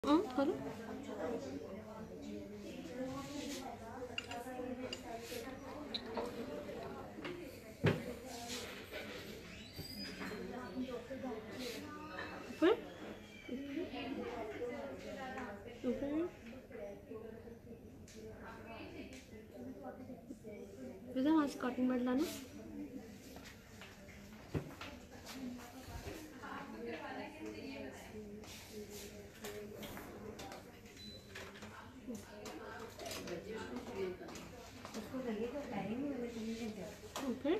करो। ऊपर ऊपर वहाँ से कॉटन बड लाना। ऊपर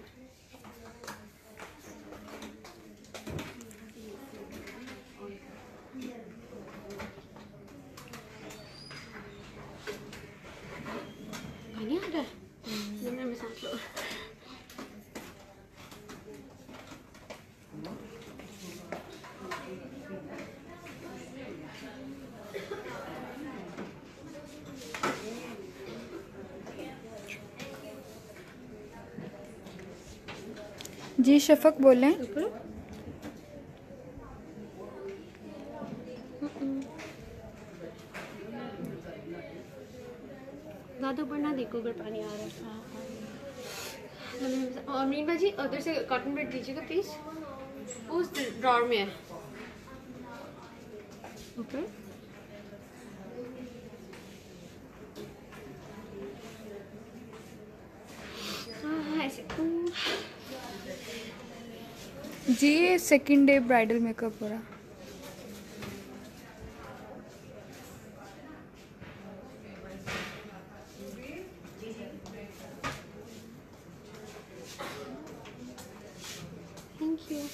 पानी आ रहा है में सांस लो। जी शफक बोल रहे हैं। ज़्यादा ऊपर ना देखो अगर पानी आ रहा है। और मीन भाजी उधर से कॉटन बेड दीजिएगा प्लीज, उस ड्रॉर में है ऊपर। जी ये सेकंड डे ब्राइडल मेकअप हो रहा। Thank you.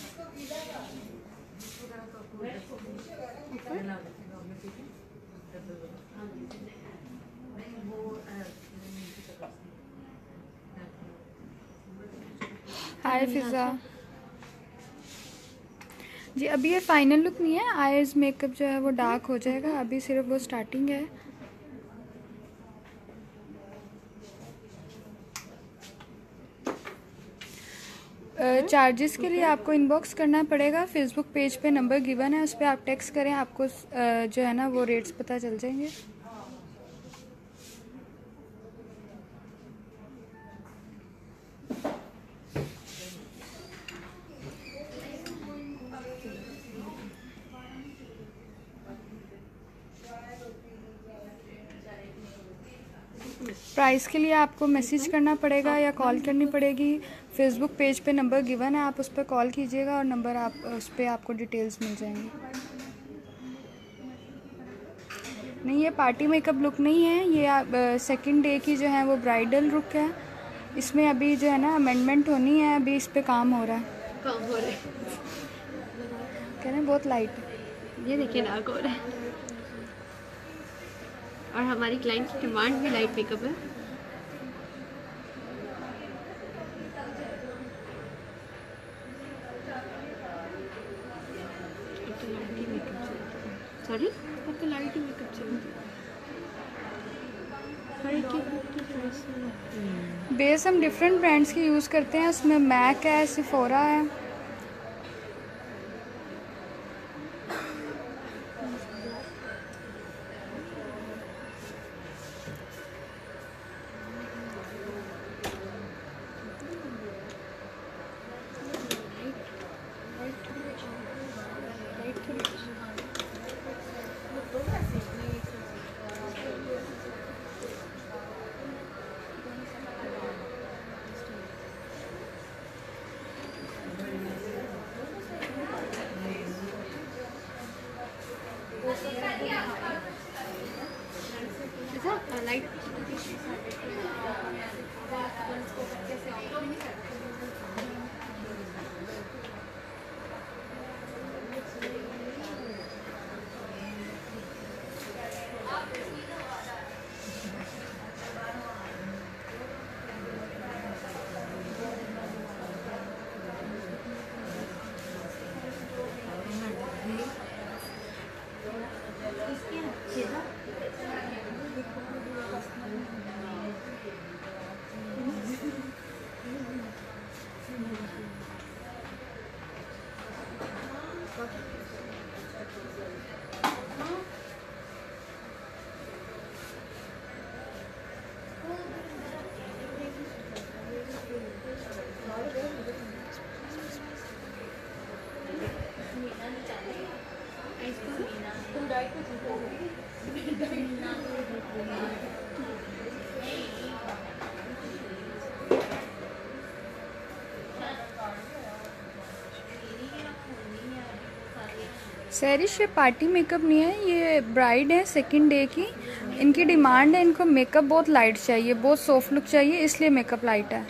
हाय फिज़ा जी, अभी ये फाइनल लुक नहीं है। आईज मेकअप जो है वो डार्क हो जाएगा, अभी सिर्फ वो स्टार्टिंग है। चार्जेस के लिए आपको इनबॉक्स करना पड़ेगा। फेसबुक पेज पे नंबर गिवन है, उस पर आप टेक्स्ट करें, आपको जो है ना वो रेट्स पता चल जाएंगे। प्राइस के लिए आपको मैसेज करना पड़ेगा या कॉल करनी पड़ेगी। फेसबुक पेज पे नंबर गिवन है, आप उस पर कॉल कीजिएगा और नंबर आप उस पर आपको डिटेल्स मिल जाएंगी। नहीं, ये पार्टी मेकअप लुक नहीं है, ये सेकंड डे की जो है वो ब्राइडल लुक है। इसमें अभी जो है ना अमेंडमेंट होनी है, अभी इस पे काम हो रहा है। काम हो रहा है कह रहे हैं बहुत लाइट है। ये देखिए डार्क हो रहा है। और हमारी क्लाइंट की डिमांड भी लाइट मेकअप है। सॉरी, अब तो लाइट ही मेकअप चलती है। बेस हम डिफरेंट ब्रांड्स की यूज़ करते हैं, उसमें मैक है, सिफोरा है। लाइट सैरिश, ये पार्टी मेकअप नहीं है, ये ब्राइड है सेकंड डे की। इनकी डिमांड है, इनको मेकअप बहुत लाइट चाहिए, बहुत सॉफ्ट लुक चाहिए, इसलिए मेकअप लाइट है।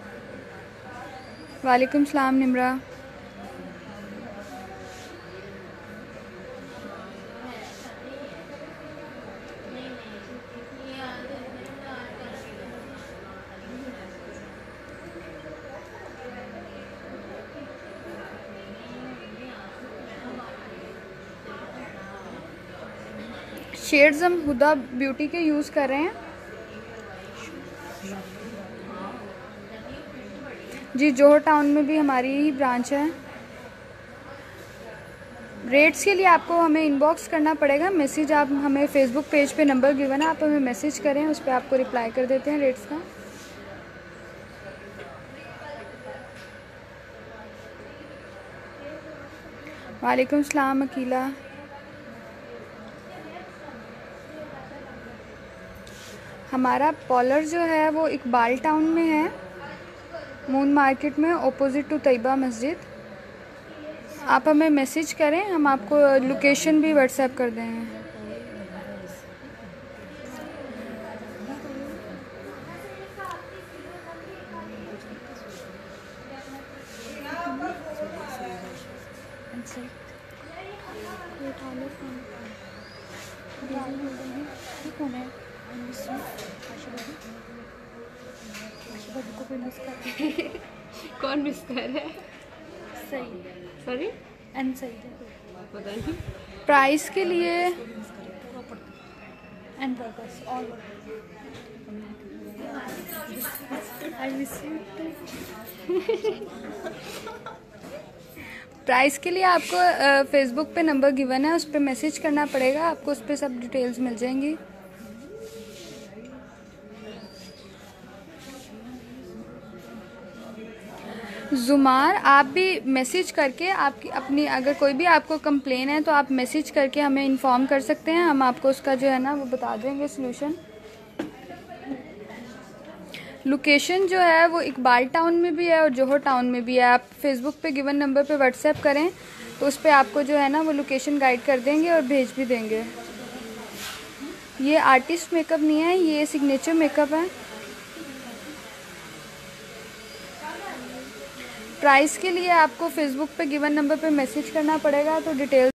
वालेकुम सलाम निम्रा। शेड्स हम हुदा ब्यूटी के यूज़ कर रहे हैं जी। जोहर टाउन में भी हमारी ही ब्रांच है। रेट्स के लिए आपको हमें इनबॉक्स करना पड़ेगा, मैसेज आप हमें फेसबुक पेज पे नंबर गिवन है, आप हमें मैसेज करें, उस पर आपको रिप्लाई कर देते हैं रेट्स का। वालेकुम सलाम अकीला। हमारा पॉलर जो है वो इकबाल टाउन में है, मून मार्केट में, ऑपोजिट टू तैयबा मस्जिद। आप हमें मैसेज करें, हम आपको लोकेशन भी व्हाट्सएप कर देंगे। कौन मिस कर रहा है? सही सॉरी एंड सही पता नहीं। प्राइस के लिए and workers all I miss you. Price के लिए आपको फेसबुक पे नंबर गिवन है, उस पर मैसेज करना पड़ेगा, आपको उस पर सब डिटेल्स मिल जाएंगी। जुमार, आप भी मैसेज करके आपकी अपनी अगर कोई भी आपको कंप्लेन है तो आप मैसेज करके हमें इन्फॉर्म कर सकते हैं, हम आपको उसका जो है ना वो बता देंगे सलूशन। लोकेशन जो है वो इकबाल टाउन में भी है और जोहर टाउन में भी है। आप फेसबुक पे गिवन नंबर पे व्हाट्सएप करें तो उस पर आपको जो है ना वो लोकेशन गाइड कर देंगे और भेज भी देंगे। ये आर्टिस्ट मेकअप नहीं है, ये सिग्नेचर मेकअप है। प्राइस के लिए आपको फेसबुक पे गिवन नंबर पे मैसेज करना पड़ेगा, तो डिटेल